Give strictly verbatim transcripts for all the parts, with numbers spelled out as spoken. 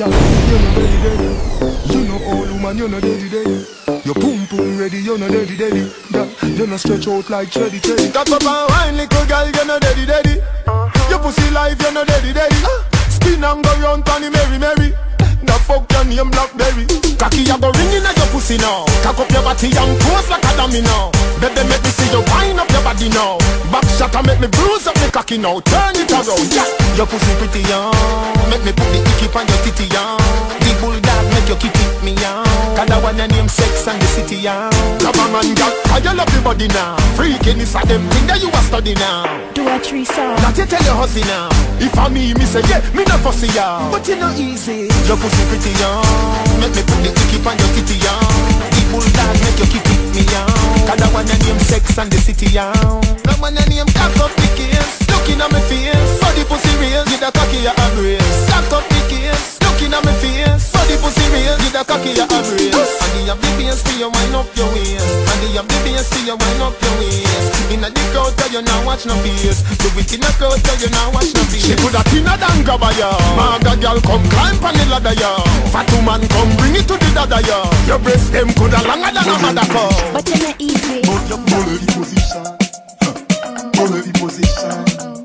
girl, you know ready, ready. You know all woman, you know ready, ready. Your pum pum ready, you know ready, ready. Girl, you know stretch out like teddy, teddy. That up and wine, little girl, you know ready, ready. Your pussy life, you know ready, ready. Spin and go round, Tony, Mary, Mary. The fuck your name Blackberry. Cocky you go ring in your pussy now. Cock up your body and pose like a dummy now. Baby make me see you wind up your body now. Back shot and make me bruise up me cocky now. Turn it around, yeah. Your pussy pretty young. Make me put the icky on your titty young. The bulldog make you kick it me young. Cause I want your name Sex and the City young. Come on man, girl, how you love your body now. Freaking is a them thing that you a study now. Do a tree song. That you tell your hussy now. If I me, me say yeah, me no fussy young. But it not easy. Your pussy pretty young. Make me put the icky on your titty young. The bulldog make you kick it me young. Cause I want your name Sex and the City young. I want your name cock up the case. Looking at my face, body pussy raise. With a cocky you embrace. Cock up the case. Looking at my face, body pussy raise. With a cocky you embrace. And the have the bass for you wind up your waist. And the have the bass for you wind up your waist. Inna the crowd tell you now watch no face. Do it in the crowd tell you now watch no face. She coulda thinner than grabber ya. Maga girl come climb on the ladder ya. Fat woman come bring it to the dada ya. Your breast them coulda longer than a motherfucker. But it's not easy. But your bullet position, bullet position.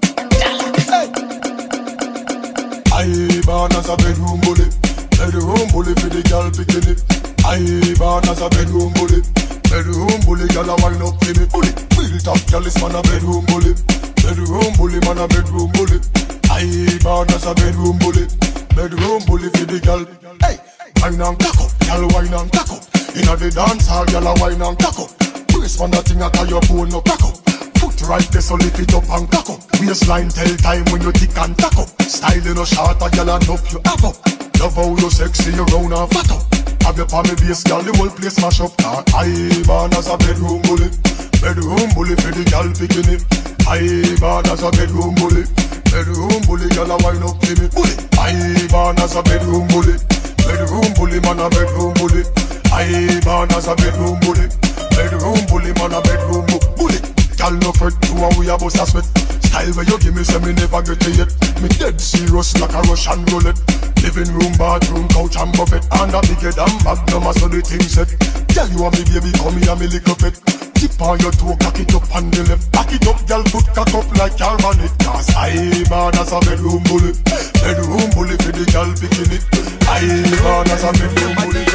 I born as a bedroom bully, bedroom bully for the girl picking it. I born as a bedroom bully, bedroom bully girl a wind up for me. Bully, real top girl is man a bedroom bully, bedroom bully man a bedroom bully. I born as a bedroom bully, bedroom bully for the girl. Hey, wine and cock up, girl wine and cock up. Inna the dance hall, girl a wine and cock up. Brace man a thing a tie your bone no crack up. Foot right there so lift it up and cock up. Waistline tell time when you tick and tack up. Style in a short a girl enough you have up. Love how you sexy you round and fat up. Have your palm base girl the whole place mash up. I born as a bedroom bully, bedroom bully for the girl picking it. I born as a bedroom bully, bedroom bully girl a wine up to me. Bully, I born as a bedroom bully, bedroom bully man a bedroom bully. I born as a bedroom bully, bedroom bully man a bedroom bully. Girl no fret, you and we a bust a sweat. Style where you give me say me never get it yet. Me dead serious like a Russian roulette. Living room, bathroom, couch and buffet. And a bigger than Magnum so the thing set. Tell you and me baby come here me little pet. Tip on your toe, cock it up on the left. Back it up, girl, put cock up like your man it. Cause I born as a bedroom bully, bedroom bully for the girl picking it. I born as a bedroom bully.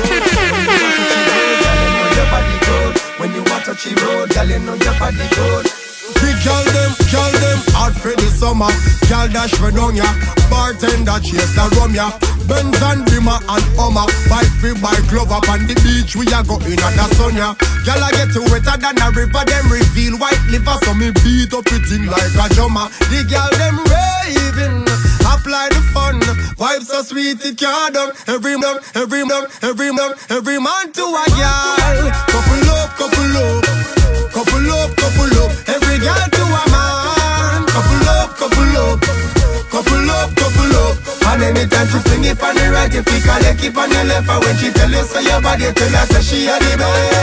When you want to touch the road, girl, you know your body good. Big girl them, girl them, hard for the summer. Girl dash for down ya, bartender chase the rum ya. Benz and Beamer and Hummer, bike free bike glove up on the beach. We a go in at the sun ya. Girl I get you wetter than a river, them reveal white liver. So me beat up it in like a drummer. The girl them raving, apply the fun. Vibes so sweet it can't done. Every man, every man, every man, every man to a girl. Couple up, couple up, couple up, couple up. Every girl to a man. Couple up, couple up, couple up, couple up. And anytime she fling it on the right, you pick her leg, keep on the left. And when she tell you say your body, tell her say she a the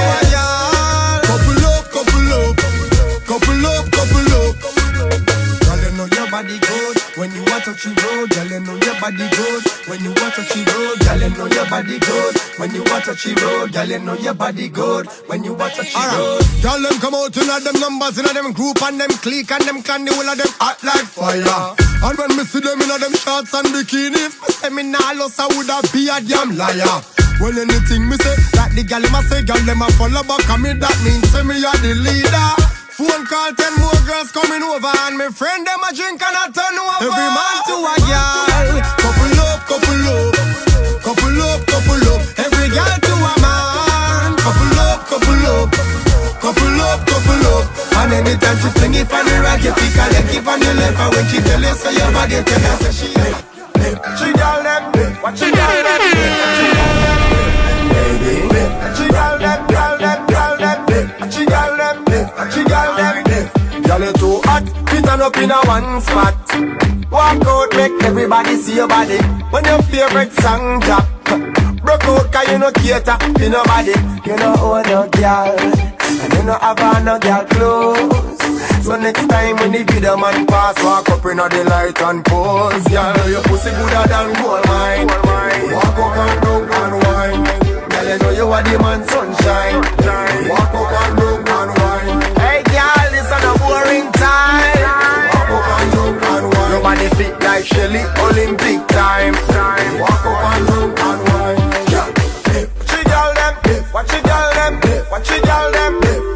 best. Couple up, couple up, couple up, couple up. Girl, you know your body good when you want to touch the road. Girl, you know your body good when you want to touch the road. Girl, you know your body good when you want to touch the road. Girl, you know your body good when you want to touch the road. Girl, them come out in them numbers, in them group and them clique and them can the whole of them hot like fire. And when me see them in them shorts and bikini, if me say me nah lost, I woulda be a damn liar. Well, anything me say, like the gal them a say, gal them a follow back and me that means say me a the leader. Phone call, ten more girls coming over, and me friend them a drink and a turn over. Every man to a girl, couple up, couple up, couple up, couple up. Every girl to a man, couple up, couple up, couple up, couple up. And anytime she fling it on the right, you pick her leg, keep on the left. And when she tell you say your body, tell her say she left. She gal them, what she gal them, she gal them, baby. She gal them, gal them, gal them, she gal them, she gal them. Gal you too hot, fit on up in a one spot. Walk out, make everybody see your body. When your favorite song drop, broke out 'cause you no cater to nobody. You no own no girl, and you no have on no girl clothes. So next time when the video man pass, walk up in the light and pose. Girl, your pussy gooder than gold mine. Walk up and down and wine. Girl, you know you are the man sunshine. Walk up and down and wine. Hey girl, this is a boring time. Walk up and down and wine. Nobody fit like Shelly, Olympic time. Walk up and down and wine. Watch you girl them, watch you girl them, watch you girl them.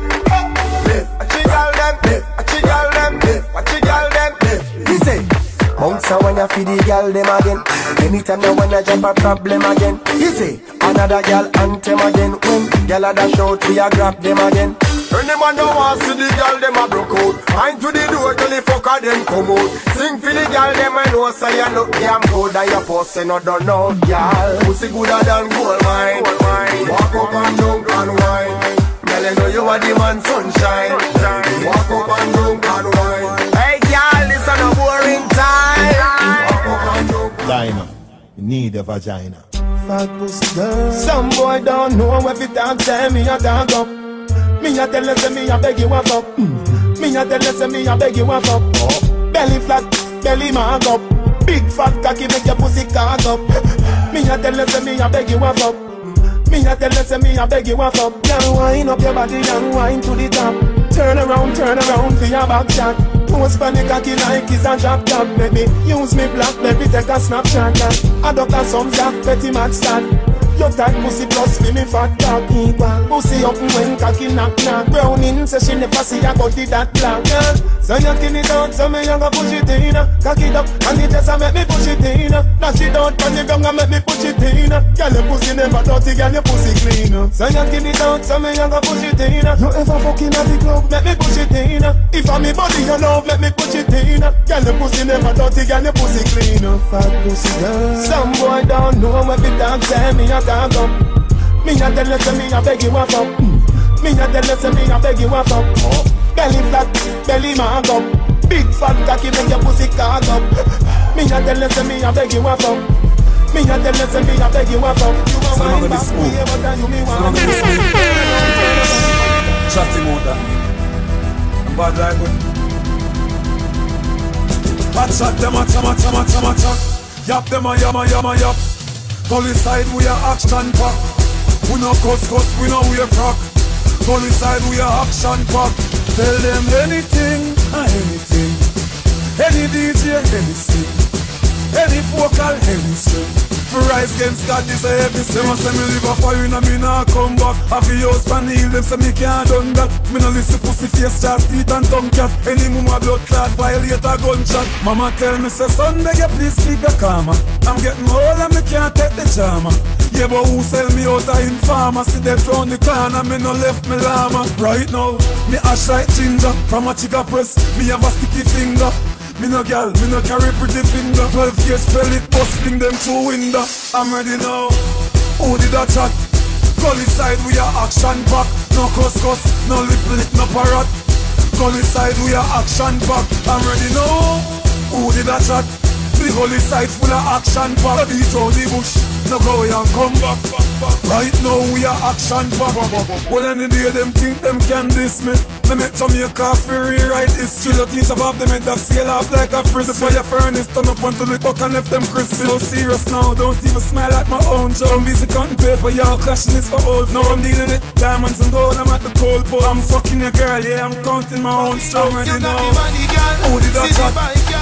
Bounce when you feed the girl them again. Anytime you wanna jump a problem again. Easy, another girl anthem again. When girl a dash out, we a grab them again. When them man don't want see the girl them a broke out. Mind to the door till the fucker them come out. Sing for the girl them I know say you look damn good and your pussy no done no girl. Pussy gooder than gold mine. Walk up and down and wine. Girl you know you are the man sunshine. Walk up and down and wine. Hey girl, this is a boring time. Vagina, you need a vagina. Fat pussy girl. Some boy don't know every time say me a dog up. Me a tell you say me a beg you a fuck. Mm. Me a tell you say me a beg you a fuck. Oh. Belly flat, belly mark up. Big fat cocky make your pussy cock up. Me a tell you say me a beg you a fuck. Me a tell you say me a beg you a fuck. Girl, wind up your body and wind to the top. Turn around, turn around for your back shot. Post for the cocky like it's a drop top. Baby, use me black, baby, take a snapshot. Adopt a some jack, petty match that. Your tight pussy plus for me fat dog equal. Pussy up when cocky knock knock. Browning say she never see a body that black. Yeah. So you skin it out, so me you go push it in. Cock it up, and it just a make me push it in. Dash it out, and the gun a make me push it in. Girl, your pussy never dirty, girl, your pussy clean. So you skin it out, so me you go push it in. You ever fucking at the club, make me push it in. If I'm me body you love, let me push it in. Girl, your pussy never dirty, girl, your pussy clean. Fat pussy girl. Some boy don't know what the dog say me a dog up. Me a tell you say me a beg you a fuck. Me a tell you say me a beg you a fuck. Belly flat, belly mark up. Big fat cocky make your pussy cock up. Me a tell you say me a beg you a fuck. Me a tell you say me a beg you a fuck. You a wine back way, but you me want to smooth. Shut him out that me. I'm bad like we. Hot shot them a chama chama chama chama. Yap them a yama yama yap. Gully side we a action pack. We no cuss cuss, we no wear crack. Gully side we a action pack. Tell them anything, uh, anything. Any D J, any sing. Any vocal, any string. For rise against God, this a heavy sin. Them a say me live a fire and me nah come back. Have a house pan heal them say me can't done that. Me no listen pussy face, chest, teeth and tongue cat. Any mama blood clot, violate a gunshot. Mama tell me say son, beg you please keep your karma. I'm getting old and me can't take the charmer. Yeah, but who sell me out a informer? See them round the corner, me no left me llama. Right now, me ash like ginger. From a chica press, me have a sticky finger. Me no gal, me no carry pretty finger. Twelve years spell it, busting them through window. I'm ready now. Who did that chat? Gully side we are action pack. No cuss cuss, no lip lip, no parrot. Gully side we are action pack. I'm ready now. Who did that chat? The gully side full of action pack. Beat round the bush, no go and come back. Right now we are action pack. Well any day them think them can diss me. They make Jamaica for rewrite history. The teach above them head that sail off like a frisbee. The fire furnace turn up until the buck and left them crispy. So serious now, don't even smile at my own job. I'm busy cutting paper, y'all clashing this for old. Now I'm dealing it, diamonds and gold, I'm at the cold bowl. I'm fucking your girl, yeah, I'm counting my own strong ready now. Who did that shot?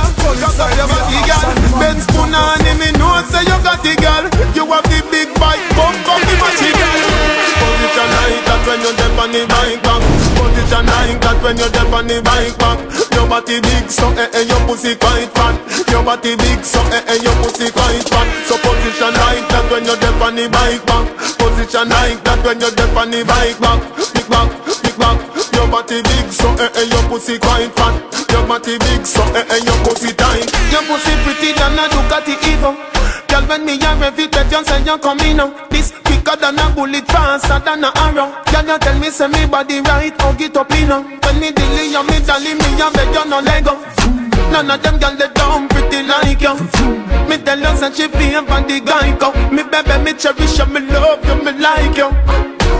Ben spoon on him, me know say you got the girl. You have the big bike, bump up the machine girl. Position like that when you're deep on the bike back. Position like that when you're deep on the bike back. Your body big so eh eh your pussy quite fat. Your body big so eh eh your pussy quite fat. So position like that when you're deep on the bike back. Position like that when you're deep on the bike back. Big back, big back. Your body big so eh eh your pussy quite fat. Your body big so eh eh your pussy tight. Your pussy pretty than a Ducati Evo. Girl when me a rev it, bet you say you coming now. This quicker than a bullet, faster than a arrow. Girl you tell me say me body right, hug it up in now. When me dilly you me dolly, me a beg you no let go. None of them girl they down pretty like you. Me tell you say she feel for the guy go. Me baby me cherish you, me love you, me like you.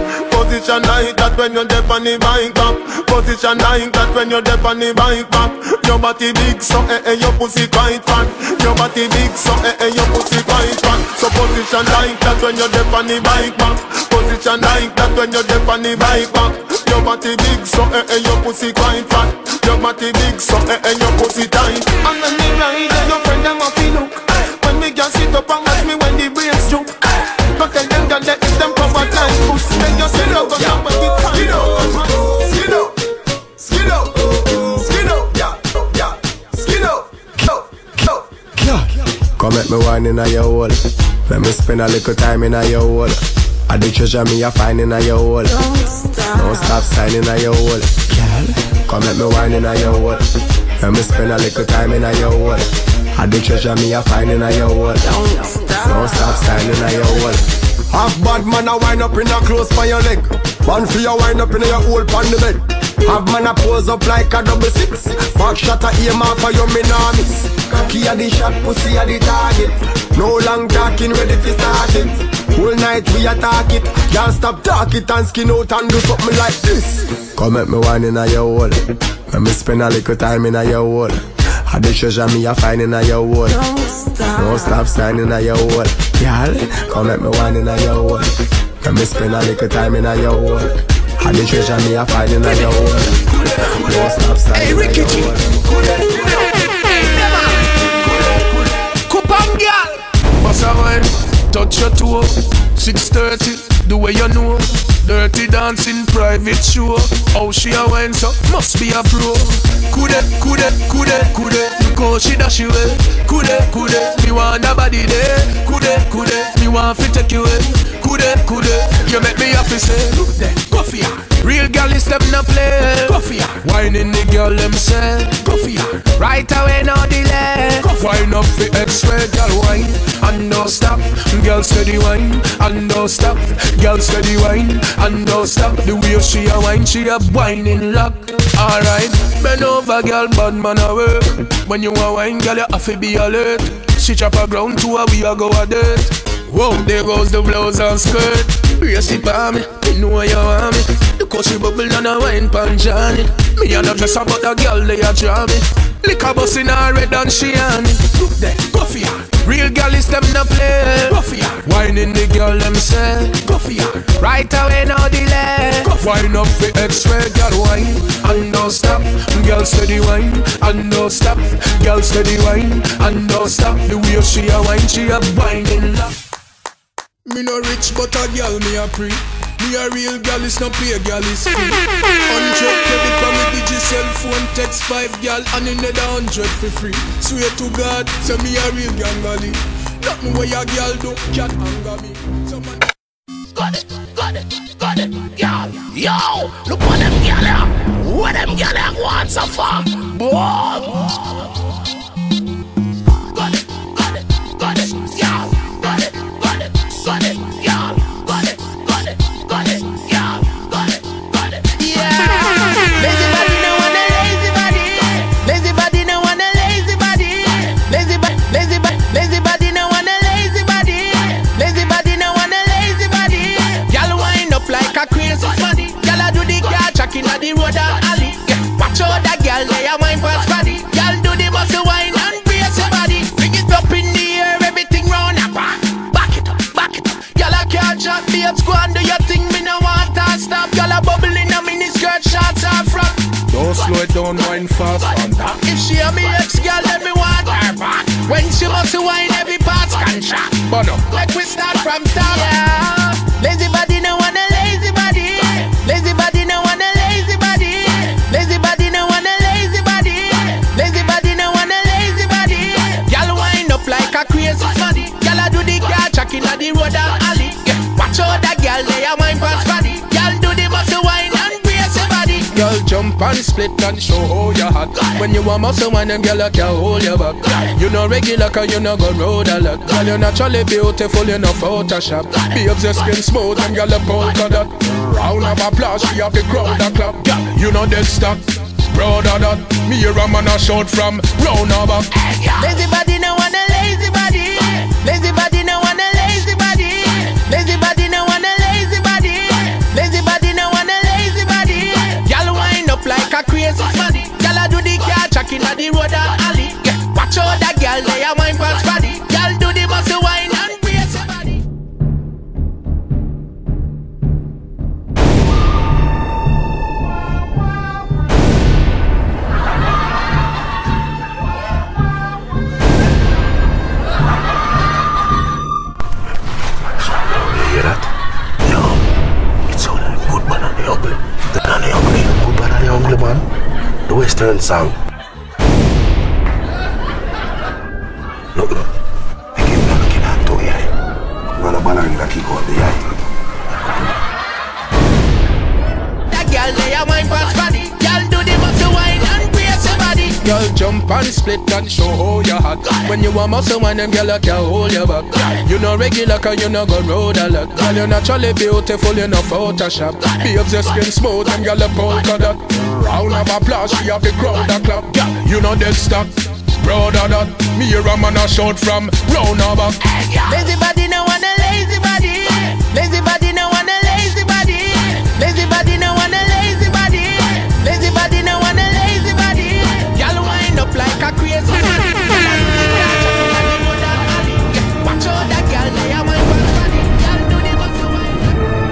Position like that when you're deep on the bike back. Position like that when you're deep on the bike back. Your body big so eh eh your pussy quite fat. Your body big so eh eh your pussy quite fat. So position like that when you're deep on the bike back. Position like that when you're deep on the bike back. Your body big so eh eh your pussy quite fat. Your body big so eh eh your pussy tight. And when me ride and your friend them a feel look. When me just sit up and watch me when the brains jump. Don't tell them that if them cover like pussy, then you say no go down when we come. Skin up, skin up, skin up, yeah, yeah, skin up, go, go, go. Come at me wine in a your hole. Let me spend a little time in a your hole. I the treasure me a find in a your hole. Don't stop signing a your hole. Come at me wine in a your hole. Let me spend a little time in a your hole. I the treasure me a find in a your hole. Don't stop signing a your hole. Half bad man a wind up in a close by your leg. One for your wind up in your hole on the bed. Half man a pose up like a double six. Back shot a aim off for your minamis. Cocky a the shot, pussy a the target. No long talking, ready for start it. Whole night we attack it. Can't stop talk it and skin out and do something like this. Come at me wine in a your hole. Let me spend a little time in a your hole. I the treasure me a find in a your hole. Don't stop signing a your hole. Y'all, come at me wine in a your hole. Let me spend a little time in a your hole. I the treasure me a find in a your hole. Don't stop signing a your hole. Coupon girl, bossa wine, touch your toe. Six thirty, the way you know. Dirty dancing, private show. How she a wine so must be a pro. Coulda, coulda, coulda, coulda. Look how she dash you away. Coulda, coulda, me want a body there. Coulda, coulda, me want to take you away. Coulda, coulda, you make me happy say. Look there, go for ya. Real girl is them no play. Go for ya. Whining the girl them say. Go for ya. Right away no delay. Go for ya. Wine up the X-ray, girl wine and no stop. Girl steady wine and no stop. Girl steady wine and don't stop. The way she a wine, she a whining lock. Alright, bend over girl, bad man a work. When you a wine, girl, you have to be alert. She chop a ground to a we a go a dirt. Whoa, there goes the blouse and skirt. Brace it for me, you know you want me. Look how she bubble and a wine pan Johnny. Me a no dress about a girl, they a draw me. Lick a bus in her red and she on it. Look there, go for ya. Real girl is them no play. Go for ya. Whining the girl them say. Go for ya. Right away no delay. Go for ya. Wine up the X-ray, girl wine and no stop. Girl steady wine and no stop. Girl steady wine and no stop. The way she a wine, she a whining love. Me no rich but a girl me a pre. Me a real girl is no pay girl is free. Hundred credit for me digi cell phone text five girl and another hundred for free. Swear to God, say me a real gangali. Nothing where a girl do can't anger me. Someone got it, got it, got it, girl. Yo, look what them girl here. What them girl here want so far, boy. Got it, got it, got it, girl. Got it, got it, got it, girl. Got it, got it, got it, girl. Got it, got it. Yeah. Lazy body no want a lazy body. Lazy body no want a lazy body. Lazy body, lazy body, lazy body no want a lazy body. Lazy body no want a lazy body. Y'all wind up like a crazy body. Y'all do the car chuck inna the road or alley. Yeah. Watch out that girl lay a wine past body. Y'all do the muscle wine and brace your body. Bring it up in the air, everything round and back. Back it up, back it up. Y'all a can't shot me up, go and do your thing. Me no want to stop. Y'all a bubble in a mini skirt, shots off front. Don't slow it down, wine fast on that. If she a me ex girl, let me want her back. When she must wine, every part's contract. But no, like we start from top. Yeah. Lazy body no want a lazy body. Lazy body no want a lazy body. Lazy body no want a lazy body. Lazy body no want a lazy body. Y'all wind up like a crazy body. Y'all a do the car chuck inna the road or alley. Yeah. Watch out that girl lay a wine past body. Y'all do the muscle wine and brace your body. Girl jump and split and show how you hot. When you want muscle wine, them girl can hold your back. You no regular 'cause you no go road a lot. Girl you naturally beautiful, you no Photoshop. Babes your skin smooth, them girl a polka dot. Round of applause, she have the crowd a clap. You know dead stock, brother that. Me hear a man a shout from round of back. Lazy body no want a lazy body. Lazy body no want a lazy body. Lazy body no want a lazy body. Lazy body the road and alley. Watch out that girl, they are wine past body. Girl do the muscle wine and brace your body. You hear that? Yo, it's all like good man and the ugly. The man and the ugly, good man and the ugly man. The Western song. Look, look. I keep looking at two eye. I'm gonna banana that keep out the eye. That girl lay a wine past body. Girl do the muscle wine and brace your body. Girl jump and split and show how you hot. When you a muscle wine, them girl like you hold your back. You no regular cause you no go road a lot. Girl you naturally beautiful, you no Photoshop. Babes your skin smooth, them girl a polka dot. Round of applause, she have the crowd a clap. You know dead stock. Brother that, me hear a man a shout from round about. Lazy body no want a lazy body. Lazy body no want a lazy body. Lazy body no want a lazy body. Lazy body no want a lazy body. Girl wind up like a crazy body. Watch out that girl, they are my body. Girl do the muscle wine.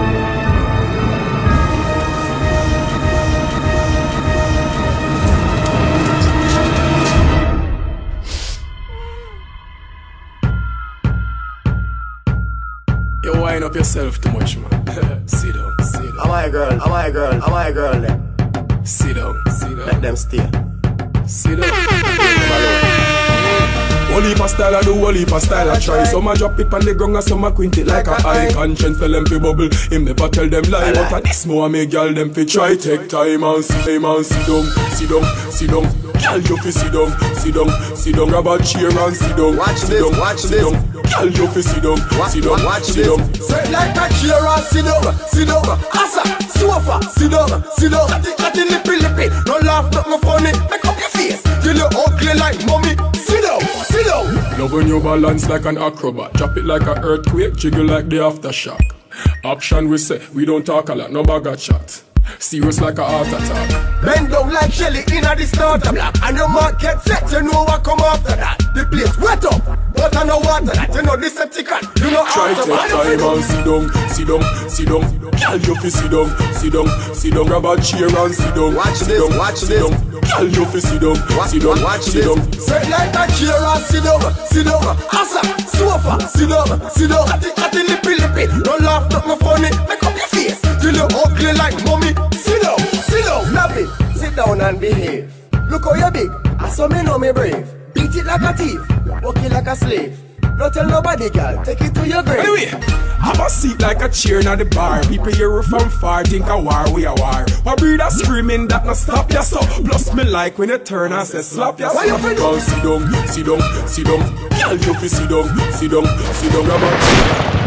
You wind up yourself too much, man. Sit down, sit down. Am I girl? Am I girl? Am I girl then? Sit down, sit down. Let them stay. Sit down. Whole heap of style I do, whole heap of style I try. Some a drop it on the ground and some a quint it like a eye. Conscience tell them fi bubble, him never tell them lie. But at this more make y'all them fi try. Take time and sit time and sit down, sit down, sit down. Girl you fi sit down, sit down, sit down. Grab a chair and sit down. Watch sit this, down, watch sit this. Down. Girl you fi sit down, sit down, watch sit down. Sit like a chair and sit down, sit down. Asa, sofa, sit down, sit down. Cut it, cut it, lippy, lippy. No laugh, not no funny. Make up your face, till you ugly like mommy. Sit down, sit down. Love when you balance like an acrobat. Drop it like an earthquake, jiggle like the aftershock. Action we say, we don't talk a lot, no bag of chat. Serious like a heart attack. Bend down like Shelly in a the starter block. And your mark get set, you know what come after that. The place wet up, but I know water that. You know the Decepticon, you know try after take time and sit down, sit down, sit down. Girl you fi sit down, sit down, sit down. Grab a chair and sit down. Watch sit this, down, watch sit this. down. Girl you fi sit down, sit down, watch sit this. down. sit like a chair and sit down, sit down. Asa, sofa, sit down, sit down. Cut it, cut it, lippy, lippy. No laugh, not no funny. Make up your face, till you ugly like mommy. Sit down, sit down. Snap it, sit down and behave. Look how you big, I saw me know me brave. Beat it like a thief, walk it like a slave. Don't tell nobody, girl, take it to your grave. Anyway, have a seat like a chair in the bar. People hear from far, think a war, we a war. What breed a screaming that no stop ya so. Plus me like when you turn and say slap ya so. Girl, sit down, sit down, sit down. Girl, you fi sit down, sit down, sit down. Grab a